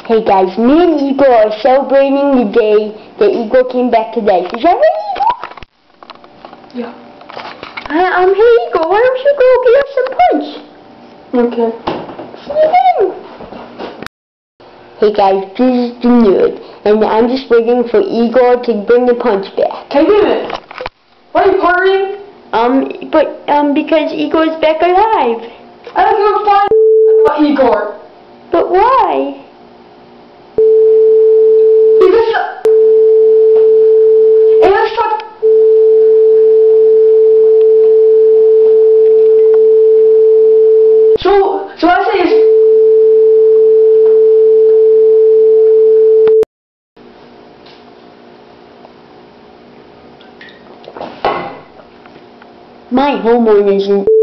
Hey guys, me and Igor are celebrating the day that Igor came back to life. Is that right, Igor? Yeah. Hey Igor, why don't you go get us some punch? Okay. See you then. Hey guys, this is the nerd, and I'm just waiting for Igor to bring the punch back. Hey, wait a minute. Why are you partying? Because Igor's back alive. I don't give a flying about Igor. But why? Because hey, let's talk. So I say is My homeowner isn't